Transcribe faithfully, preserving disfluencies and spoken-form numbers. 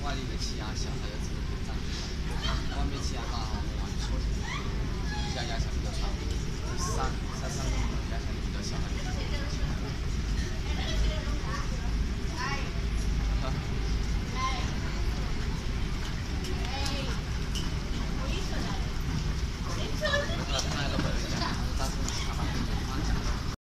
外面的气压小，它就只能这样子。外面气压大，我们往抽起来，底下压强比较大。上它上面压强比较小，它就。